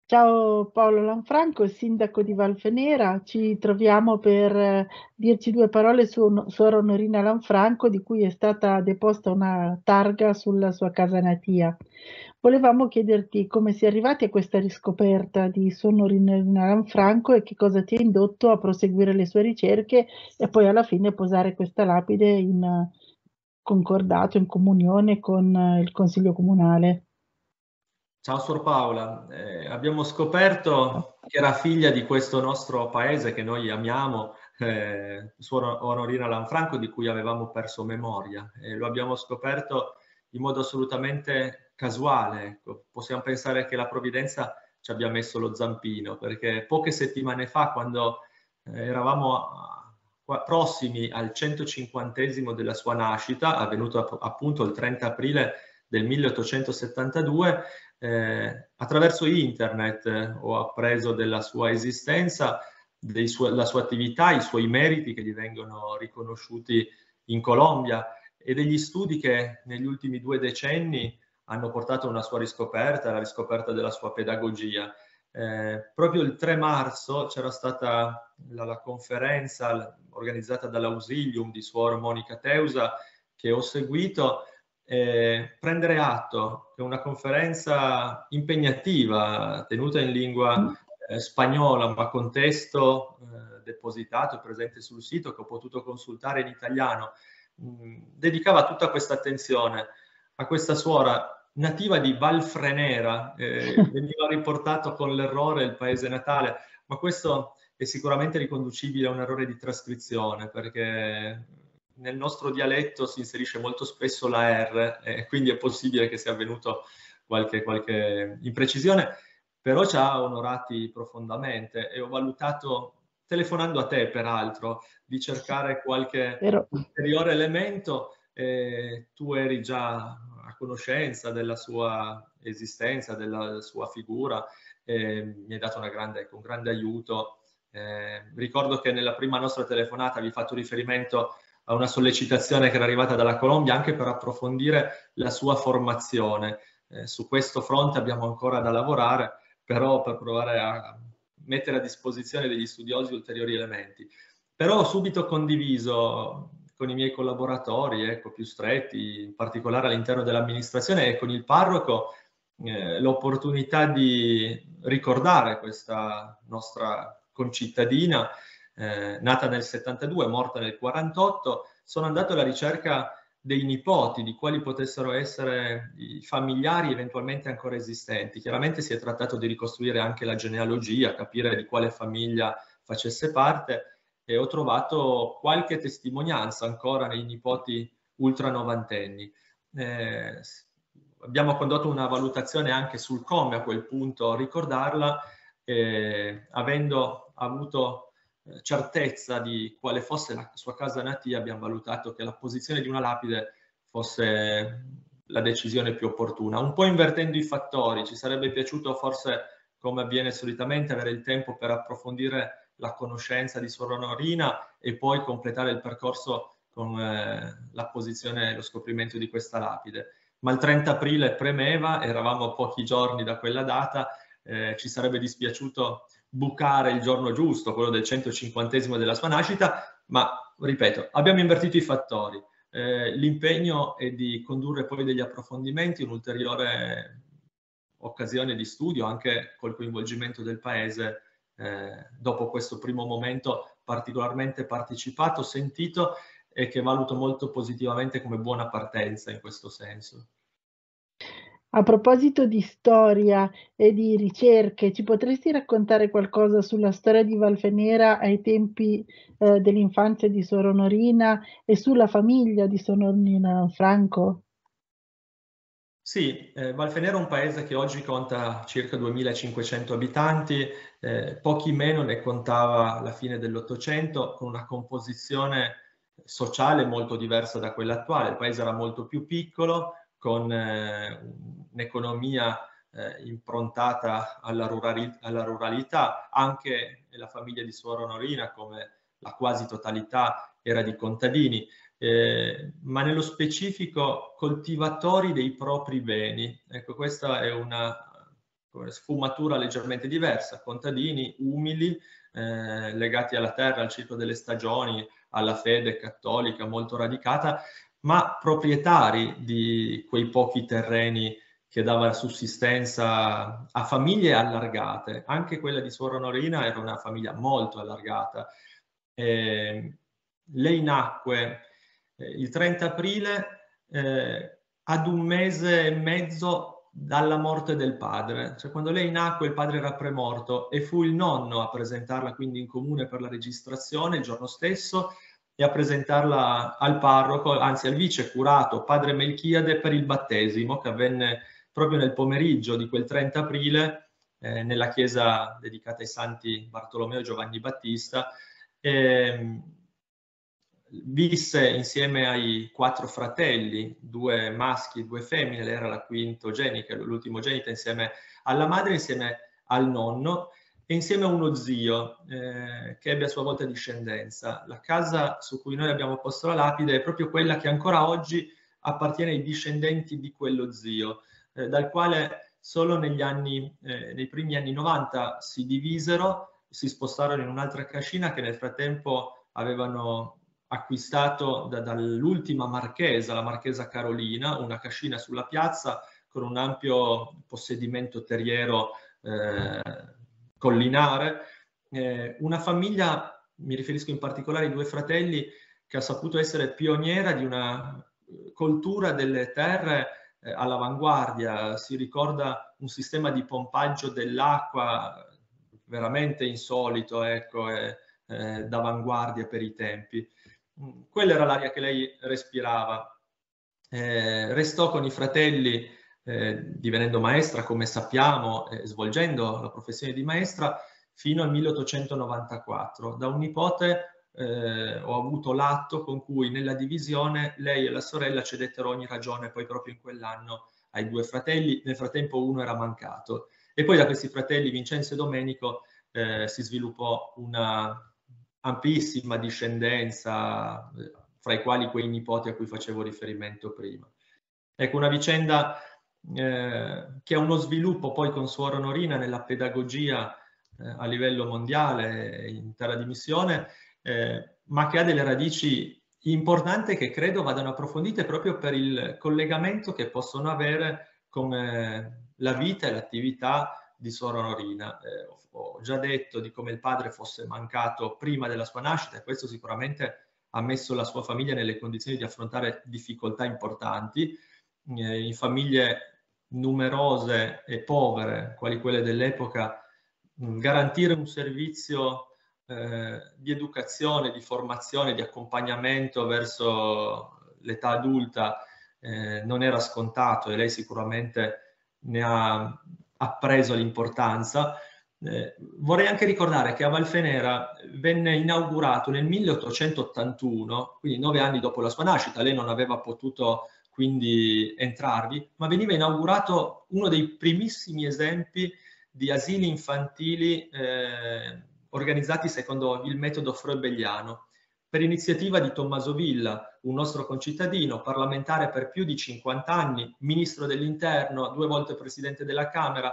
Ciao Paolo Lanfranco, sindaco di Valfenera. Ci troviamo per dirci due parole su Suor Onorina Lanfranco, di cui è stata deposta una targa sulla sua casa natia. Volevamo chiederti come si è arrivati a questa riscoperta di Suor Onorina Lanfranco e che cosa ti ha indotto a proseguire le sue ricerche e poi alla fine posare questa lapide in concordato, in comunione con il Consiglio Comunale. Ciao Suor Paola. Abbiamo scoperto che era figlia di questo nostro paese che noi amiamo, Suor Onorina Lanfranco, di cui avevamo perso memoria, e lo abbiamo scoperto in modo assolutamente casuale. Ecco. Possiamo pensare che la provvidenza ci abbia messo lo zampino, perché poche settimane fa, quando prossimi al 150esimo della sua nascita, avvenuto appunto il 30 aprile del 1872, attraverso internet ho appreso della sua esistenza, la sua attività, i suoi meriti che gli vengono riconosciuti in Colombia e degli studi che negli ultimi 2 decenni hanno portato a una sua riscoperta, la riscoperta della sua pedagogia. Proprio il 3 marzo c'era stata la conferenza organizzata dall'Ausilium di Suor Monica Teusa, che ho seguito. Prendere atto che una conferenza impegnativa tenuta in lingua spagnola, ma con testo depositato e presente sul sito che ho potuto consultare in italiano, dedicava tutta questa attenzione a questa suora nativa di Valfrenera. Veniva riportato con l'errore il paese natale, ma questo è sicuramente riconducibile a un errore di trascrizione, perché nel nostro dialetto si inserisce molto spesso la R, e quindi è possibile che sia avvenuto qualche imprecisione, però ci ha onorati profondamente e ho valutato, telefonando a te peraltro, di cercare qualche Vero? ulteriore elemento. Tu eri già a conoscenza della sua esistenza, della sua figura, mi hai dato un grande aiuto. Ricordo che nella prima nostra telefonata vi fatto riferimento a una sollecitazione che era arrivata dalla Colombia anche per approfondire la sua formazione. Su questo fronte abbiamo ancora da lavorare, però per provare a mettere a disposizione degli studiosi ulteriori elementi. Però ho subito condiviso con i miei collaboratori, ecco, più stretti, in particolare all'interno dell'amministrazione e con il parroco, l'opportunità di ricordare questa nostra concittadina, nata nel 72, morta nel 48. Sono andato alla ricerca dei nipoti, di quali potessero essere i familiari eventualmente ancora esistenti. Chiaramente si è trattato di ricostruire anche la genealogia, capire di quale famiglia facesse parte, e ho trovato qualche testimonianza ancora nei nipoti ultranovantenni. Eh, Abbiamo condotto una valutazione anche sul come a quel punto ricordarla, avendo avuto certezza di quale fosse la sua casa natia, abbiamo valutato che la posizione di una lapide fosse la decisione più opportuna. Un po' invertendo i fattori, ci sarebbe piaciuto forse, come avviene solitamente, avere il tempo per approfondire la conoscenza di Suor Onorina e poi completare il percorso con la posizione e lo scoprimento di questa lapide. Ma il 30 aprile premeva, eravamo a pochi giorni da quella data, ci sarebbe dispiaciuto bucare il giorno giusto, quello del 150esimo della sua nascita, ma ripeto, abbiamo invertito i fattori. L'impegno è di condurre poi degli approfondimenti, un'ulteriore occasione di studio anche col coinvolgimento del Paese, dopo questo primo momento particolarmente partecipato, sentito e che valuto molto positivamente come buona partenza in questo senso. A proposito di storia e di ricerche, ci potresti raccontare qualcosa sulla storia di Valfenera ai tempi, dell'infanzia di Suor Onorina e sulla famiglia di Suor Onorina Franco? Sì, Valfenera è un paese che oggi conta circa 2500 abitanti, pochi meno ne contava alla fine dell'Ottocento, con una composizione sociale molto diversa da quella attuale. Il paese era molto più piccolo, con un'economia improntata alla ruralità. Anche la famiglia di Suor Onorina, come la quasi totalità, era di contadini. Ma nello specifico coltivatori dei propri beni. Ecco, questa è una sfumatura leggermente diversa, contadini umili, legati alla terra, al ciclo delle stagioni, alla fede cattolica molto radicata, ma proprietari di quei pochi terreni che dava sussistenza a famiglie allargate. Anche quella di Suor Onorina era una famiglia molto allargata. Lei nacque il 30 aprile ad un mese e mezzo dalla morte del padre. Cioè, quando lei nacque il padre era premorto e fu il nonno a presentarla quindi in comune per la registrazione il giorno stesso e a presentarla al parroco, anzi al vice curato padre Melchiade per il battesimo che avvenne proprio nel pomeriggio di quel 30 aprile nella chiesa dedicata ai santi Bartolomeo e Giovanni Battista. Visse insieme ai 4 fratelli, 2 maschi e 2 femmine, lei era la quintogenica, l'ultimogenita, insieme alla madre, insieme al nonno e insieme a uno zio che ebbe a sua volta discendenza. La casa su cui noi abbiamo posto la lapide è proprio quella che ancora oggi appartiene ai discendenti di quello zio, dal quale solo nei primi anni 90 si divisero, si spostarono in un'altra cascina che nel frattempo avevano acquistato dall'ultima marchesa, la marchesa Carolina, una cascina sulla piazza con un ampio possedimento terriero collinare. Una famiglia, mi riferisco in particolare ai 2 fratelli, che ha saputo essere pioniera di una coltura delle terre all'avanguardia. Si ricorda un sistema di pompaggio dell'acqua veramente insolito, ecco, d'avanguardia per i tempi. Quella era l'aria che lei respirava. Restò con i fratelli divenendo maestra, come sappiamo, svolgendo la professione di maestra fino al 1894. Da un nipote ho avuto l'atto con cui nella divisione lei e la sorella cedettero ogni ragione poi proprio in quell'anno ai 2 fratelli. Nel frattempo uno era mancato. E poi da questi fratelli, Vincenzo e Domenico, si sviluppò una ampissima discendenza, fra i quali quei nipoti a cui facevo riferimento prima. Ecco, una vicenda che ha uno sviluppo poi con Suor Onorina nella pedagogia a livello mondiale, in terra di missione, ma che ha delle radici importanti che credo vadano approfondite proprio per il collegamento che possono avere con la vita e l'attività di Suor Onorina. Ho già detto di come il padre fosse mancato prima della sua nascita e questo sicuramente ha messo la sua famiglia nelle condizioni di affrontare difficoltà importanti. In famiglie numerose e povere, quali quelle dell'epoca, garantire un servizio di educazione, di formazione, di accompagnamento verso l'età adulta non era scontato e lei sicuramente ne ha appreso l'importanza. Vorrei anche ricordare che a Valfenera venne inaugurato nel 1881, quindi 9 anni dopo la sua nascita, lei non aveva potuto quindi entrarvi, ma veniva inaugurato uno dei primissimi esempi di asili infantili organizzati secondo il metodo frobeliano, per iniziativa di Tommaso Villa, un nostro concittadino, parlamentare per più di 50 anni, ministro dell'interno, 2 volte presidente della Camera,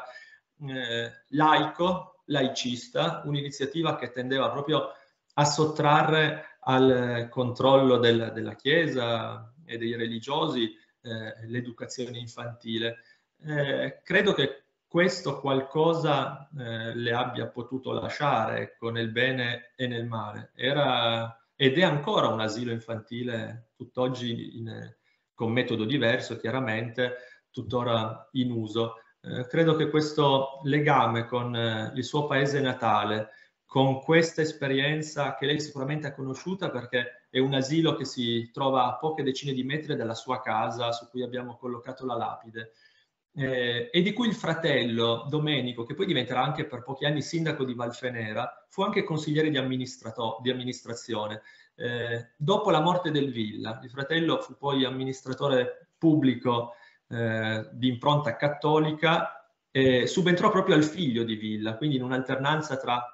laico, laicista, un'iniziativa che tendeva proprio a sottrarre al controllo della Chiesa e dei religiosi l'educazione infantile. Credo che questo qualcosa le abbia potuto lasciare, ecco, nel bene e nel male. Era ed è ancora un asilo infantile tutt'oggi con metodo diverso, chiaramente, tuttora in uso. Credo che questo legame con il suo paese natale, con questa esperienza che lei sicuramente ha conosciuta perché è un asilo che si trova a poche decine di metri dalla sua casa su cui abbiamo collocato la lapide, e di cui il fratello Domenico, che poi diventerà anche per pochi anni sindaco di Valfenera, fu anche consigliere di amministrazione. Dopo la morte del Villa, il fratello fu poi amministratore pubblico di impronta cattolica e subentrò proprio al figlio di Villa, quindi in un'alternanza tra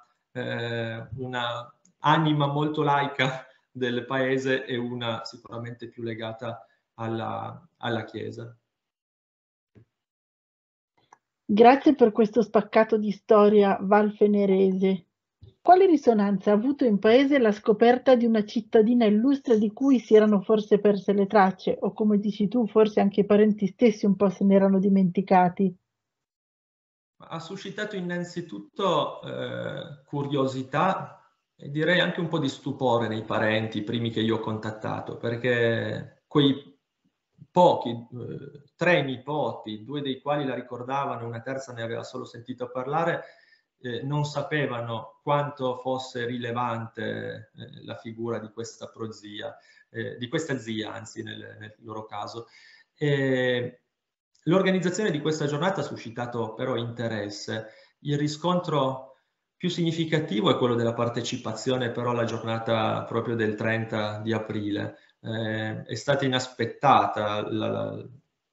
una anima molto laica del paese e una sicuramente più legata alla Chiesa. Grazie per questo spaccato di storia valfenerese. Quale risonanza ha avuto in paese la scoperta di una cittadina illustre di cui si erano forse perse le tracce, o come dici tu, forse anche i parenti stessi un po' se ne erano dimenticati? Ha suscitato innanzitutto curiosità e direi anche un po' di stupore nei parenti, i primi che io ho contattato, perché quei pochi, 3 nipoti, 2 dei quali la ricordavano, una terza ne aveva solo sentito parlare, non sapevano quanto fosse rilevante la figura di questa prozia, di questa zia, anzi nel loro caso. L'organizzazione di questa giornata ha suscitato però interesse. Il riscontro più significativo è quello della partecipazione però alla giornata proprio del 30 di aprile. È stata inaspettata la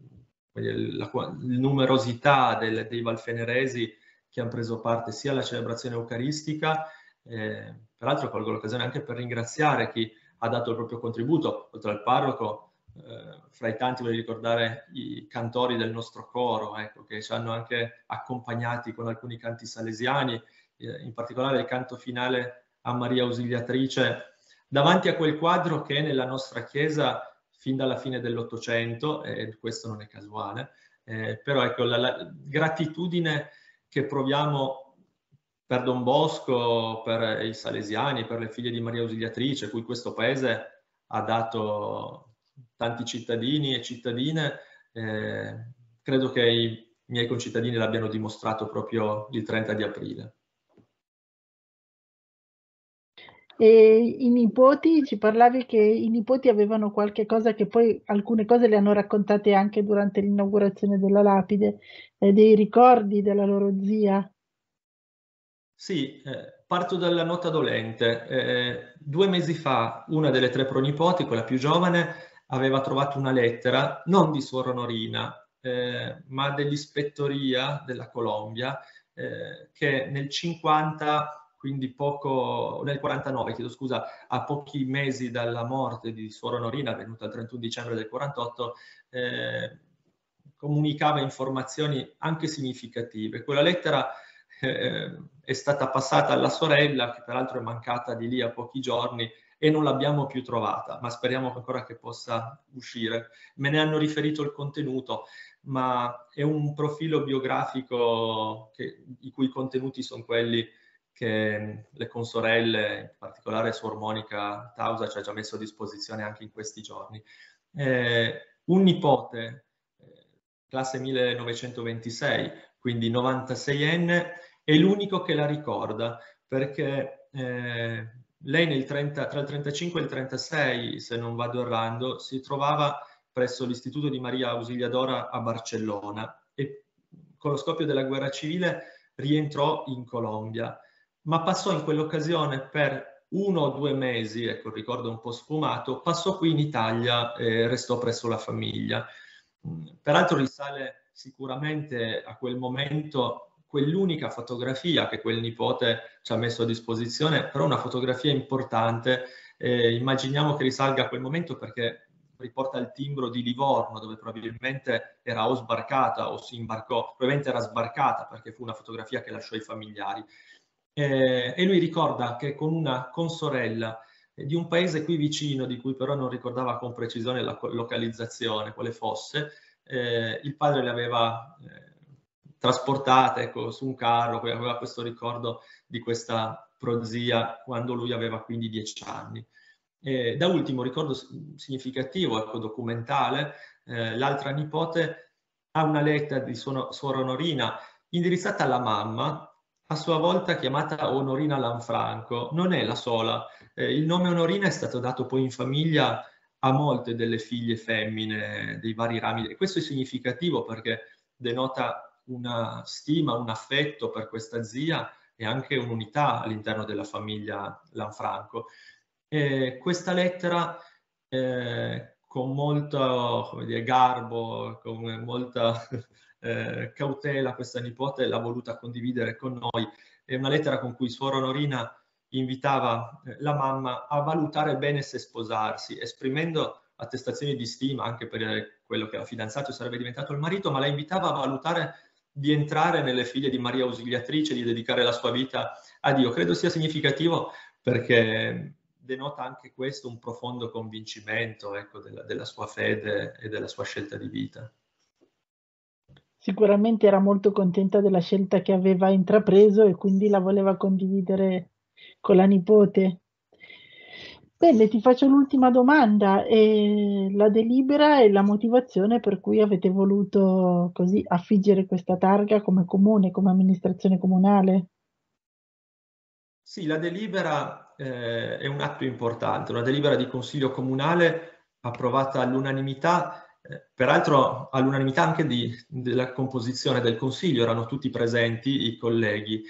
numerosità dei valfeneresi che hanno preso parte sia alla celebrazione eucaristica, peraltro colgo l'occasione anche per ringraziare chi ha dato il proprio contributo, oltre al parroco, fra i tanti voglio ricordare i cantori del nostro coro, ecco, che ci hanno anche accompagnati con alcuni canti salesiani, in particolare il canto finale a Maria Ausiliatrice, davanti a quel quadro che è nella nostra chiesa fin dalla fine dell'Ottocento, e questo non è casuale, però ecco, la gratitudine che proviamo per Don Bosco, per i salesiani, per le figlie di Maria Ausiliatrice, cui questo paese ha dato tanti cittadini e cittadine, credo che i miei concittadini l'abbiano dimostrato proprio il 30 di aprile. E i nipoti, ci parlavi che i nipoti avevano qualche cosa che poi alcune cose le hanno raccontate anche durante l'inaugurazione della lapide, dei ricordi della loro zia. Sì, parto dalla nota dolente. 2 mesi fa una delle 3 pronipoti, quella più giovane, aveva trovato una lettera, non di Suor Onorina, ma dell'ispettoria della Colombia, che nel 50, quindi nel 49, chiedo scusa, a pochi mesi dalla morte di Suor Onorina, avvenuta il 31 dicembre del 48, comunicava informazioni anche significative. Quella lettera è stata passata alla sorella, che peraltro è mancata di lì a pochi giorni, e non l'abbiamo più trovata, ma speriamo ancora che possa uscire. Me ne hanno riferito il contenuto, ma è un profilo biografico i cui contenuti sono quelli che le consorelle, in particolare Suor Monica Tausa, ci ha già messo a disposizione anche in questi giorni. Un nipote, classe 1926, quindi 96enne, è l'unico che la ricorda, perché lei tra il 35 e il 36, se non vado errando, si trovava presso l'Istituto di Maria Ausiliadora a Barcellona e con lo scoppio della guerra civile rientrò in Colombia, ma passò in quell'occasione per 1 o 2 mesi, ecco il ricordo un po' sfumato, passò qui in Italia e restò presso la famiglia. Peraltro risale sicuramente a quel momento quell'unica fotografia che quel nipote ci ha messo a disposizione, però una fotografia importante, immaginiamo che risalga a quel momento perché riporta il timbro di Livorno, dove probabilmente era o sbarcata o si imbarcò, probabilmente era sbarcata perché fu una fotografia che lasciò ai familiari. E lui ricorda che con una consorella di un paese qui vicino, di cui però non ricordava con precisione la localizzazione, quale fosse, il padre le aveva trasportate, ecco, su un carro, aveva questo ricordo di questa prozia quando lui aveva quindi 10 anni. Da ultimo, ricordo significativo, ecco, documentale, l'altra nipote ha una lettera di Suor Onorina indirizzata alla mamma, a sua volta chiamata Onorina Lanfranco. Non è la sola. Il nome Onorina è stato dato poi in famiglia a molte delle figlie femmine dei vari rami. E questo è significativo perché denota una stima, un affetto per questa zia e anche un'unità all'interno della famiglia Lanfranco. Questa lettera, con molto, come dire, garbo, con molta cautela, questa nipote l'ha voluta condividere con noi. È una lettera con cui Suor Onorina invitava la mamma a valutare bene se sposarsi, esprimendo attestazioni di stima anche per quello che era fidanzato e sarebbe diventato il marito, ma la invitava a valutare di entrare nelle figlie di Maria Ausiliatrice, di dedicare la sua vita a Dio. Credo sia significativo perché denota anche questo un profondo convincimento, ecco, della sua fede e della sua scelta di vita. Sicuramente era molto contenta della scelta che aveva intrapreso e quindi la voleva condividere con la nipote. Bene, ti faccio l'ultima domanda. La delibera e la motivazione per cui avete voluto così affiggere questa targa come comune, come amministrazione comunale? Sì, la delibera è un atto importante, una delibera di consiglio comunale approvata all'unanimità, peraltro all'unanimità anche della composizione del consiglio, erano tutti presenti i colleghi.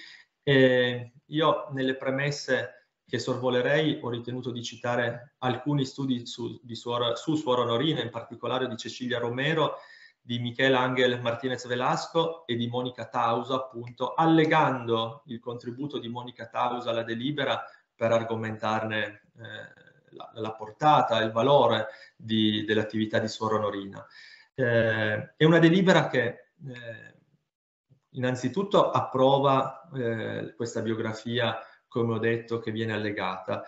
Io nelle premesse che sorvolerei ho ritenuto di citare alcuni studi su Suor Onorina, in particolare di Cecilia Romero, di Michel Ángel Martínez Velasco e di Monica Tausa, appunto, allegando il contributo di Monica Tausa alla delibera per argomentarne la portata, il valore dell'attività di Suor Onorina. È una delibera che innanzitutto approva questa biografia, come ho detto, che viene allegata.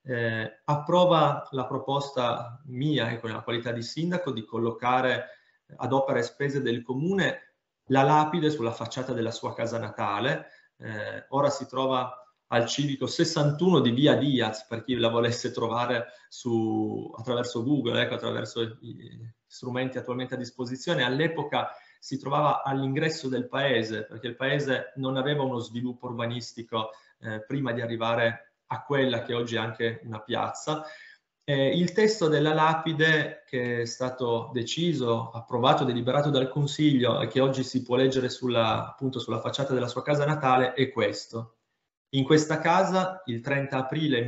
Approva la proposta mia, ecco, nella qualità di sindaco, di collocare ad opera e spese del comune la lapide sulla facciata della sua casa natale. Ora si trova al civico 61 di via Diaz, per chi la volesse trovare attraverso Google, ecco, attraverso i strumenti attualmente a disposizione. All'epoca si trovava all'ingresso del paese, perché il paese non aveva uno sviluppo urbanistico prima di arrivare a quella che oggi è anche una piazza. Il testo della lapide, che è stato deciso, approvato, deliberato dal Consiglio e che oggi si può leggere appunto sulla facciata della sua casa natale, è questo. In questa casa, il 30 aprile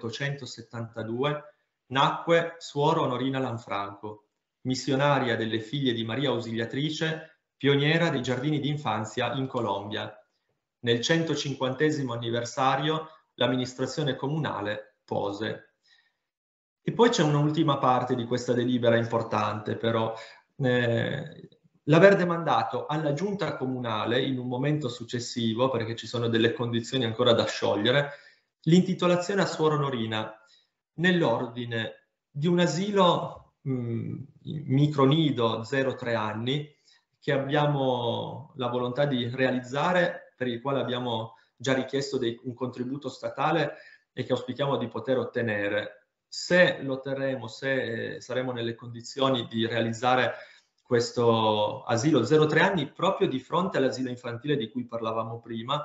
1872, nacque Suor Onorina Lanfranco, missionaria delle figlie di Maria Ausiliatrice, pioniera dei giardini d'infanzia in Colombia. Nel 150° anniversario l'amministrazione comunale pose. E poi c'è un'ultima parte di questa delibera importante, però. L'aver demandato alla giunta comunale, in un momento successivo, perché ci sono delle condizioni ancora da sciogliere, l'intitolazione a Suor Onorina nell'ordine di un asilo micronido 0-3 anni, che abbiamo la volontà di realizzare, per il quale abbiamo già richiesto un contributo statale e che auspichiamo di poter ottenere. Se lo otterremo, se saremo nelle condizioni di realizzare questo asilo 0-3 anni proprio di fronte all'asilo infantile di cui parlavamo prima,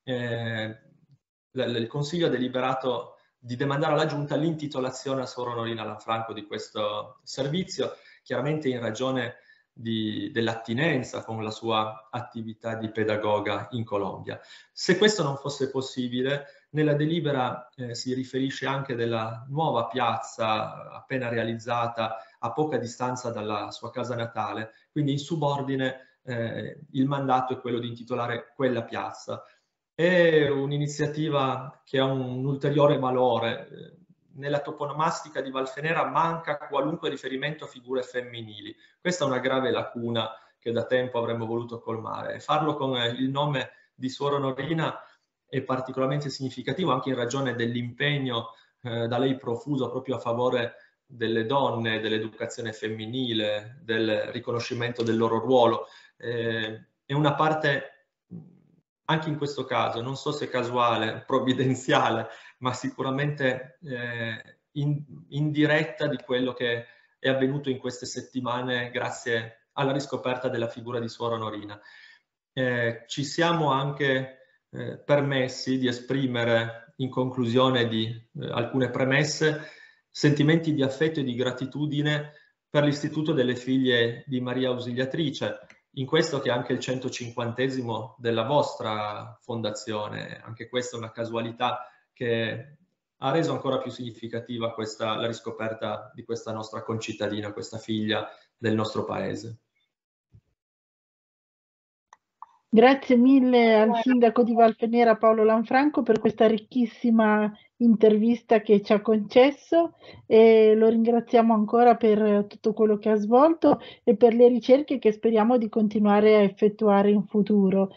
il Consiglio ha deliberato di demandare alla Giunta l'intitolazione a Suor Onorina Lanfranco di questo servizio, chiaramente in ragione dell'attinenza con la sua attività di pedagoga in Colombia. Se questo non fosse possibile, nella delibera si riferisce anche della nuova piazza appena realizzata a poca distanza dalla sua casa natale, quindi in subordine il mandato è quello di intitolare quella piazza. È un'iniziativa che ha un ulteriore valore. Nella toponomastica di Valfenera manca qualunque riferimento a figure femminili. Questa è una grave lacuna che da tempo avremmo voluto colmare. E farlo con il nome di Suor Onorina è particolarmente significativo anche in ragione dell'impegno da lei profuso proprio a favore delle donne, dell'educazione femminile, del riconoscimento del loro ruolo. È una parte, anche in questo caso, non so se casuale, provvidenziale, ma sicuramente indiretta di quello che è avvenuto in queste settimane grazie alla riscoperta della figura di Suor Onorina. Ci siamo anche permessi di esprimere, in conclusione di alcune premesse, sentimenti di affetto e di gratitudine per l'Istituto delle Figlie di Maria Ausiliatrice, in questo che è anche il 150° della vostra fondazione. Anche questa è una casualità che ha reso ancora più significativa la riscoperta di questa nostra concittadina, questa figlia del nostro paese. Grazie mille al sindaco di Valfenera Paolo Lanfranco per questa ricchissima intervista che ci ha concesso e lo ringraziamo ancora per tutto quello che ha svolto e per le ricerche che speriamo di continuare a effettuare in futuro.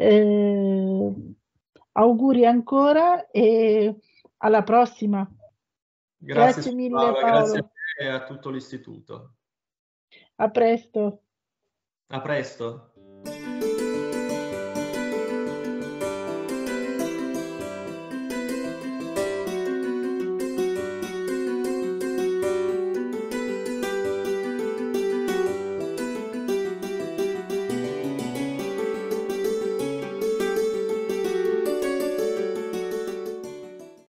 Auguri ancora e alla prossima. Grazie Grazie mille Paola, grazie a Paolo, te e a tutto l'istituto. a presto. A presto.